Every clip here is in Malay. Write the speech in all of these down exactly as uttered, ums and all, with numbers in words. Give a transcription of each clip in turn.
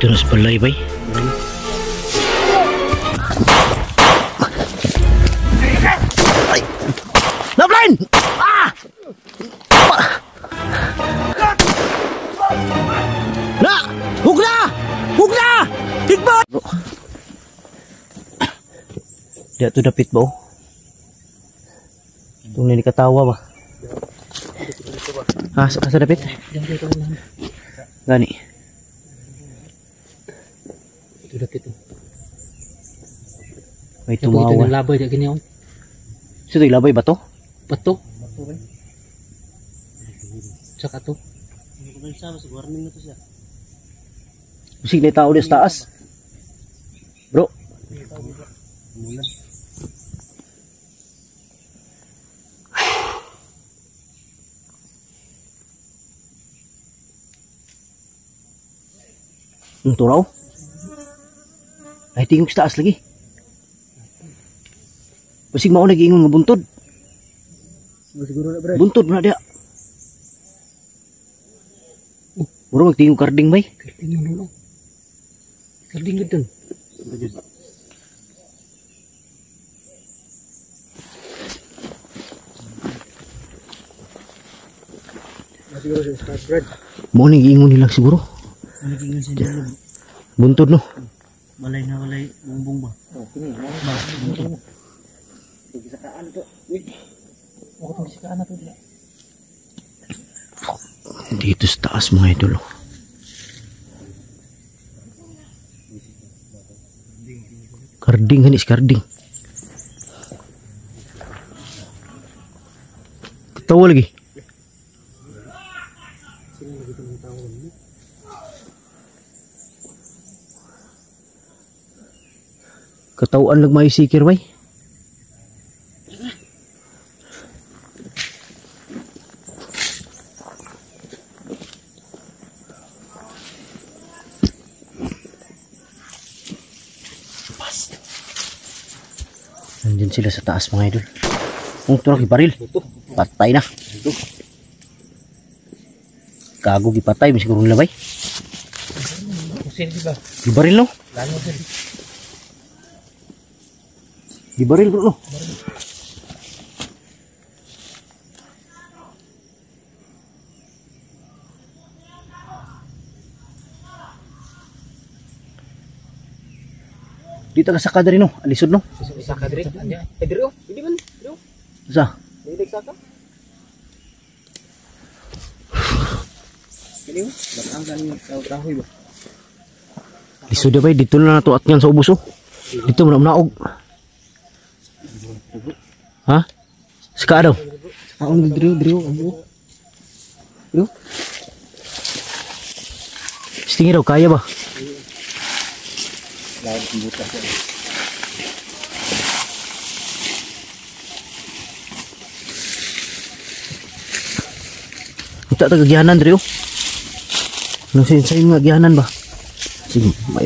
Dito na sa balay bay. Ay! Loveline! Ah! Na! Hug na! Hug na! Higbot! Di ato dapit ba oh? Itong nilikatawa ba? Ah, sa, sa dapit? Gani. Ito dapit oh. May tumawa. Ito labay di gini oh. So ito ilabay ba to? Bato. Bato ba? Saka to. Musik na tao di sa taas. Bro. Ang turaw. Ay tingog sa taas lagi. Basig mao nag-iingon nga buntod. Siguro na brad. Buntod na dia. Muro magtingog karding bay. Karding mo no. Karding gid dun. Siguro sa start brad. Mao nag-iingon nila siguro. Naging sa dilo. Buntod no. Walay na walay bumbong ba? Oh, kini. Ba, buntod. Gisakaan to. Wait. Ako tong gisakaan na to dila. Dito sa taas mga idol. Karding hanis karding. Ketawa lagi. Ketawaan lag may sikir bay. Nandiyan sila sa taas mga idol. Kung ito na gibaril. Patay na. Kago gipatay. May siguro nila bay. Gibaril no? Gibaril bro no? Dito ka sa kadri no? Alisod no? Sa kadri? Eh diri oh. Hindi man. Diri oh. Sa? Hindi saka. Kini oh. Batang kan kahoy ba? Lisod bay dito na nato at yan sa ubos oh. Dito mo na naog. Ha? Saka daw? Ako ng diri diri oh. Diri. Stingi daw kaya ba? Lawan pembuka ya. Kita taga gihanan diri oh. Nang say nga gihanan ba? Sige, may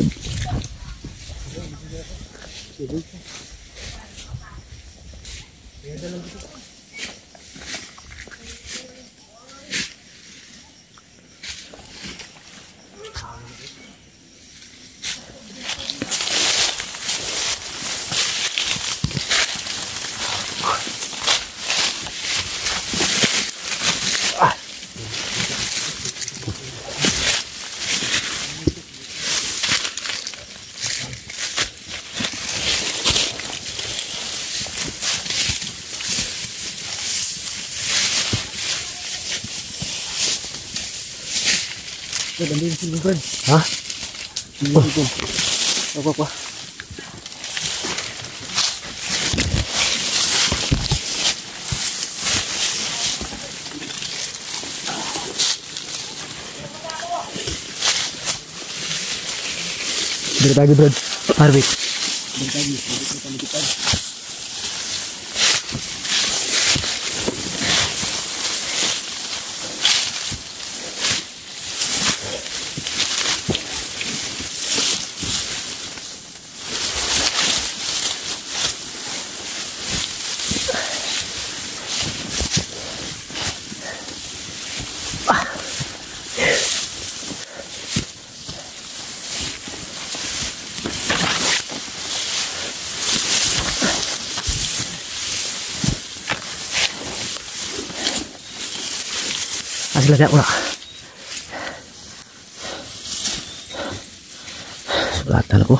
Banding sini kan. Hah? Oh. Apa apa? dari pagi bro. Harvey. Dari pagi, dari pagi kita. sila dak wala. Sulatan ako.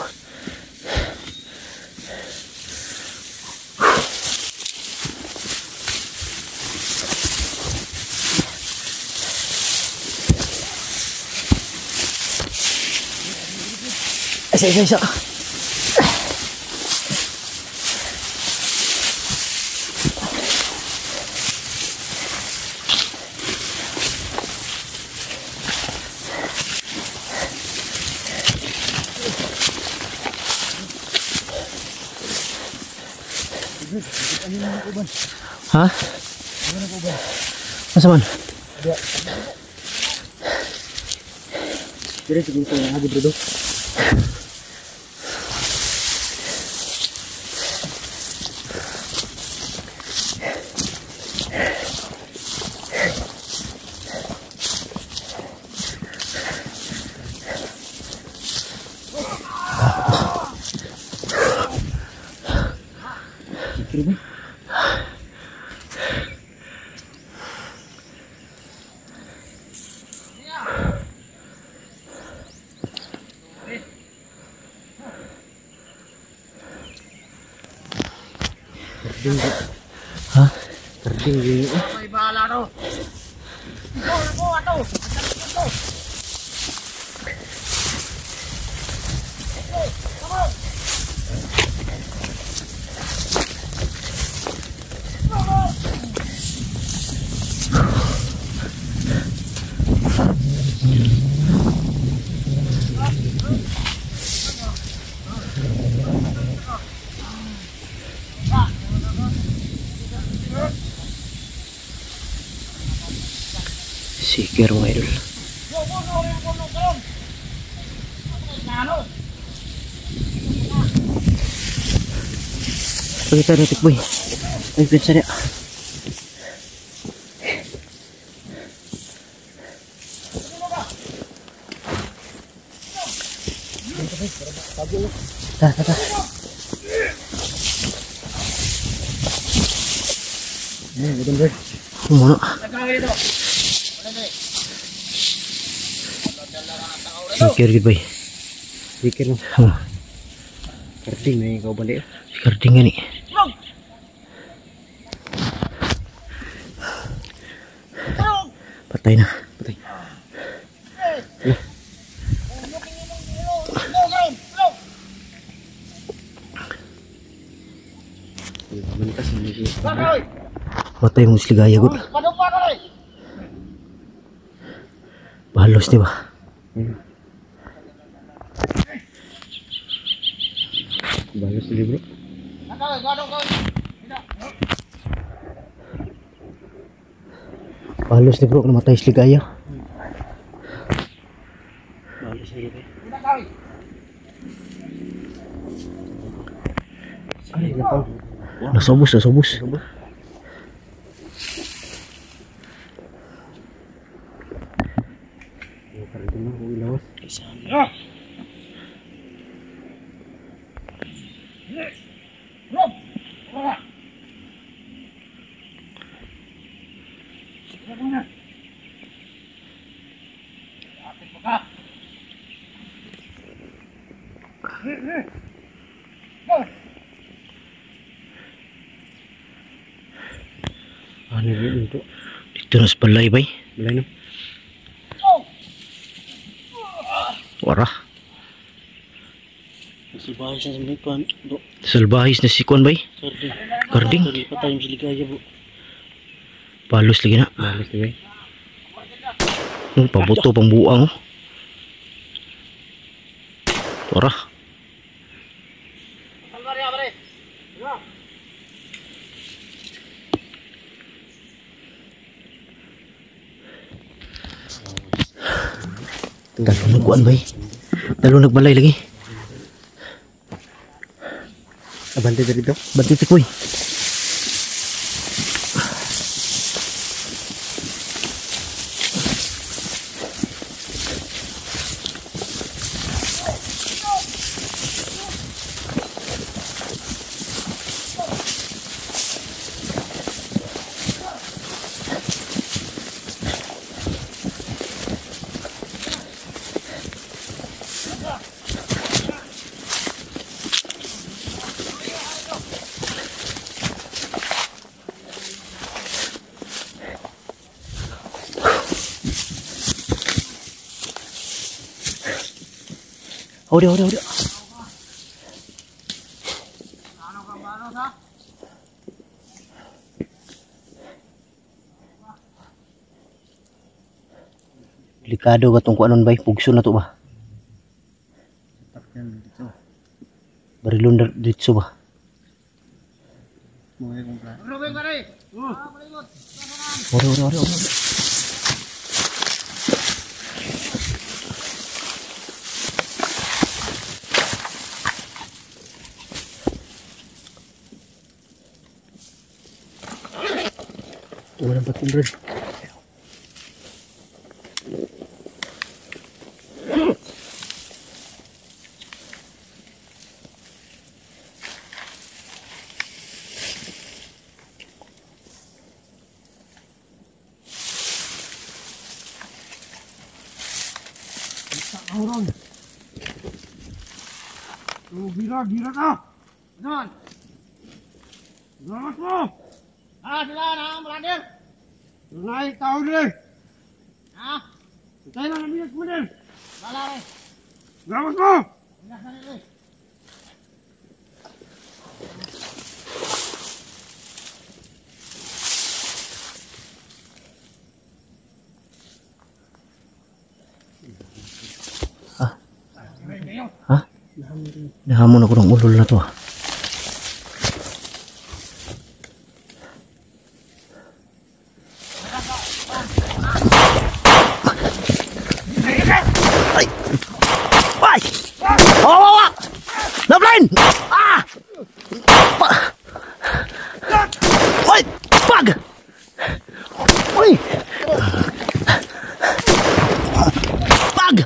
Isa, isa, isa. Ha? Masa man? Dire siguro ko lagi bro. Sikir ba? Kerding bro. Hah? Kerding gini. May bahala no. Ikaw na po ato. Sikir mga idol. Pagkita na tikboy. Ay, pinsa niya. Ta, ta, ta. Ini betul bro. Mana? Sikir gitu boy. Sikir no. Hah. Kerding nih kau balik. Kerding ni. Patay na. Patay. Mentas ini sih. Patay mong siligaya gud. Bahalos di ba? Hmm. Bagus dulu bro. Bahalos di bro kung namatay siligaya. Bagus dulu bro. Ay, gapaw. Nasobos, nasobos. Kerding mo ilawas. Ano yun ito? Dito na sa balay bay. Balay na. Wara. Salbahis na sa mga kuhan. Salbahis na si Kwan bay. Kerding. Karding. Patay yung siligaya bro. Bahalos lagi na. Bagus dulu. Oh, pabuto pang buang. Wara. Talo nagkuan bay. Talo nagbalay lagi. Abante dito. Banti tikoy. Oh dia, oh dia, oh dia. Delikado katong kuanon bay, pugso na to ba? Barilon ditso ba? Ore ore ore ore. Walang patindran. Orang. Tuh gira gira kah? Jangan. Jangan mo. Ah, sila na, brother. Naik tahu deh. Ah. Saya nak ambil kemudian. Bala re. Jangan mo. Dah sana deh. Hah? Nahamon ako ng ulol na to ah. Ay! Ay! Oh, oh, oh! Nablin! Ah! Pa! Ay! Pag! Uy! Pag!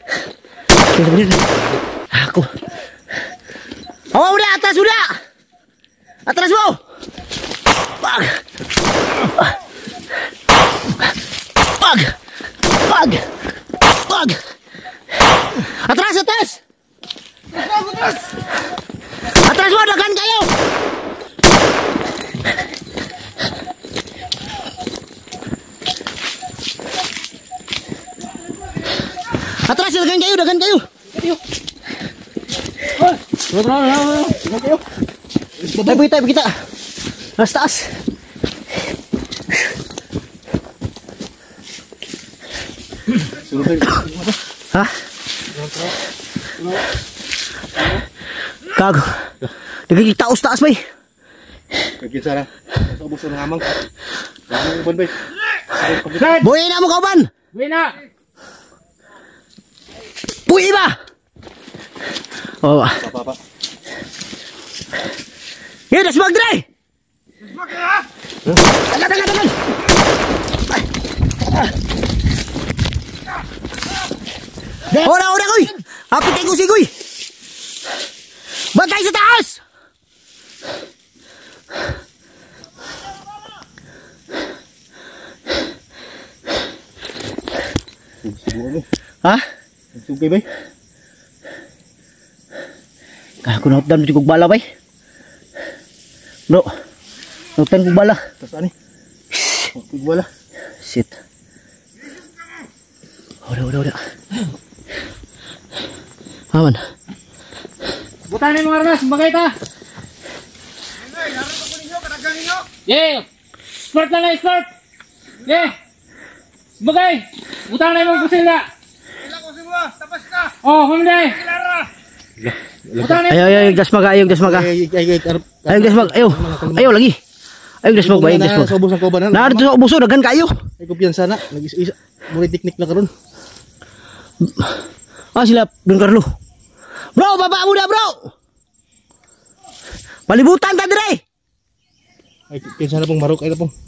Aku. Oh udah atas udah. Atas mo. Pag. Pag. Pag. Pag. Atras atas. Atras. Atras mo dagan kayo. Atras dagan kayo, dagan kayo. Ayo. Bro, bro, bro. Ayo. Tayo kita, kita. Nas taas. Hah? Kago. Dagang kita us taas bay. Kagit sana. Sa ubos ng hamang. Ban bay. Boy na mo kauban. Boy na. Puy ba? Oh, Apa apa. Ya dah semag dre. Semag ya. Dagan dagan dagan. Ora ora koy. Apit ko si koy. Bantay sa taas. Hah? Sugay bay. Kaya ko nautdan mo kong bala bay. Bro, nautdan kong bala. Tas ani. Kong bala. Shit. Udah, udah, udah. Aman. Butan ni mga armas, bagay ta. Yeah. Sport na na, sport. Yeah. Bagay. Butan na yung pusil na. Tapas ka. Oh, humday. Ayo, ayo, gas maga, ayo, gas maga. Ay, ay, ay, Ayo, gas maga, ayo. Ayo lagi. Ayo, gas maga, ayo, gas maga. Sa ubos ang kauban. Nah, dito sa ubuso, dagan kayo. Ay, kumpiyansa na. Nag-isa-isa. Muli teknik na karon. Ah, sila, Don Carlo. Bro, baba mo na, bro. Palibutan ta dire. Ay, kumpiyansa na pong marok. Ay na pong.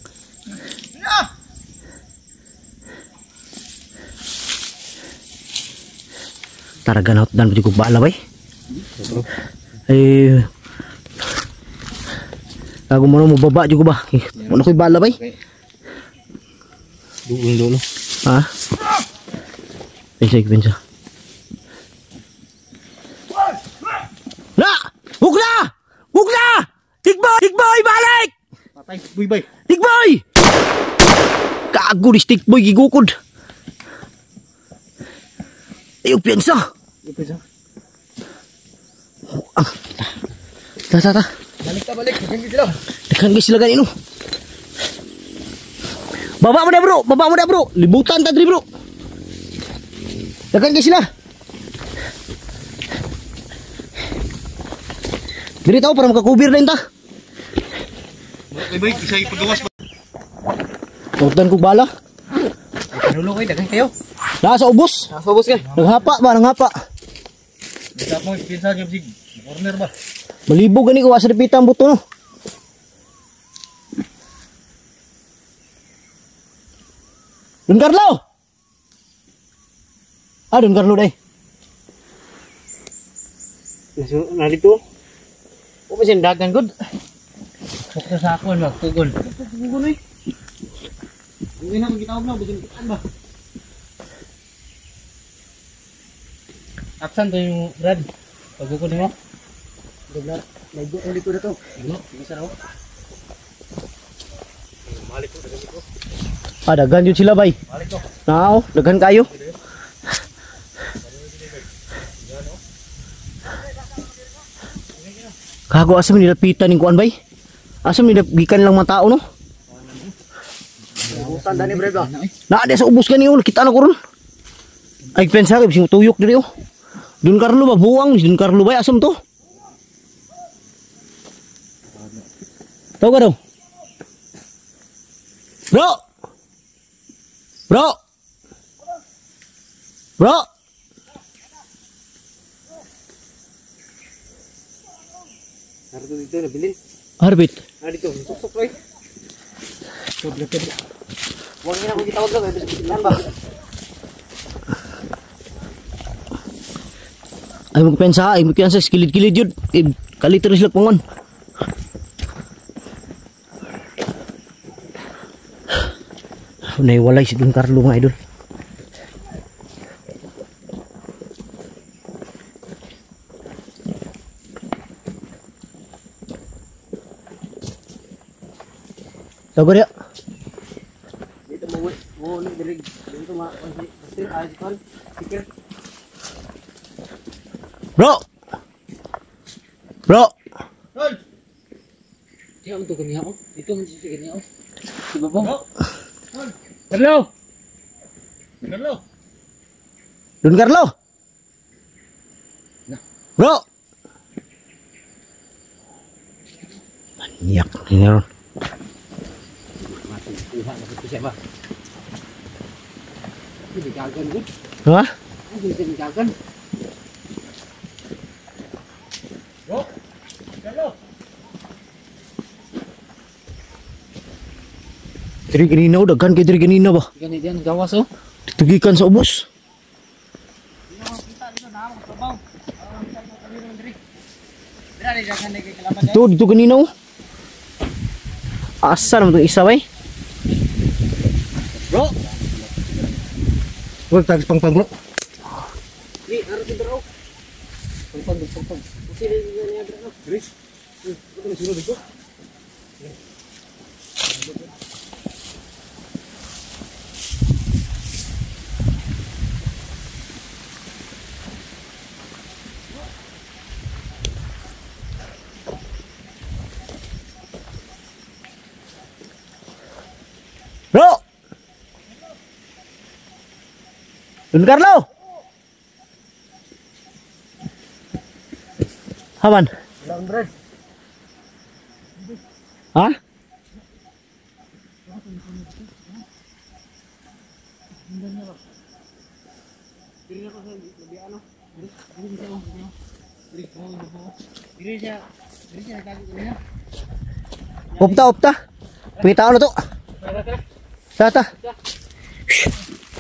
Taraga na dan pati ko bala bay. Eh Ako mo mo baba juga ba? Ano ko'y bala bay? Duong dulo. Ha? Pensa pensa. Na! Hug na! Hug na! Tigboy! Tigboy balik! Patay, buy bay. Tigboy! Kago ni Tigboy gigukod. Ayo pensa. Ipis ha. Ah. Ta ta ta. Balik ta balik. Daghan gid sila. Daghan gid sila ganino. Baba mo na bro, baba mo na bro. Libutan ta diri bro. Daghan gid sila. Diri tao para makakubir din ta. Ay bay, isa ipagawas ba? Tutan ko bala. Nulo kay daghan kayo. Nasa ubos. Nasa ubos kay. Naghapa ba, nanghapa. Bisa mo pinsa gyud sig corner ba? Malibog gani ko asa repita ang buto no. Don Carlo. Ah, Don Carlo dai. So, narito. O ba sin dagan gud? Sukta sa ako no, tugol. Tugol eh. Hindi na magitawag na, bikin kitaan ba? Absan to yung Brad. Pagkukunin mo. Dobla, laigo ang likod na to. Ano? Sige sa raw. Malik ko, dagan ko. Ah, daghan yun sila bay. Malik ko. Nao, daghan kayo. Kago asam nilapitan ning kuan bay. Asam nilapikan lang mga tao no. Butan dani Brad ba? Na ada sa ubos gani oh, kita na ko ron. Ay pensa ka bising tuyok diri oh. Don Carlo ba buang, Don Carlo bay asam to. Tahu ka daw? Bro! Bro! Bro! Narito dito nabilin. Harbit. Ah dito, susok ray. Sobra sobra. Wag niya ko gitawag lang, bis bilan ba? Ay mo pensa, ay mo kiyan sa kilid-kilid yun. Eh, kaliter sila pangon. Naiwalay si Don Carlo mga idol. Sabar ya. Dito mo mo ni diri dito ma kasi ay kon pikir. Bro. Bro. Tol. Dia untuk kaniya oh. Dito man si kaniya oh. Si babong. Tol. Hello. Hello. Don Carlo. Bro. Maniak ini ron. Tuhan itu siapa? Ini digagan kan? Hah? Ini digagan. Bro. Hello. Diri ganina o, daghan kay diri ganina ba? Gani diyan gawas oh. Ditugikan sa ubos. Ito, dito ganina o. Asa naman itong isa bay? Bro. Huwag tagis pang pang bro. Ni, harus bro. Pang pang pang. Sini ni bro. Chris. Ini suruh dito. Bro! Don Carlo! Haman? Lang Brad. Ha? Diri ako sa labi ano. Diri diri siya. Diri ko diri siya. Diri siya tadi niya. Opta, opta. Pangitao na to. Sata.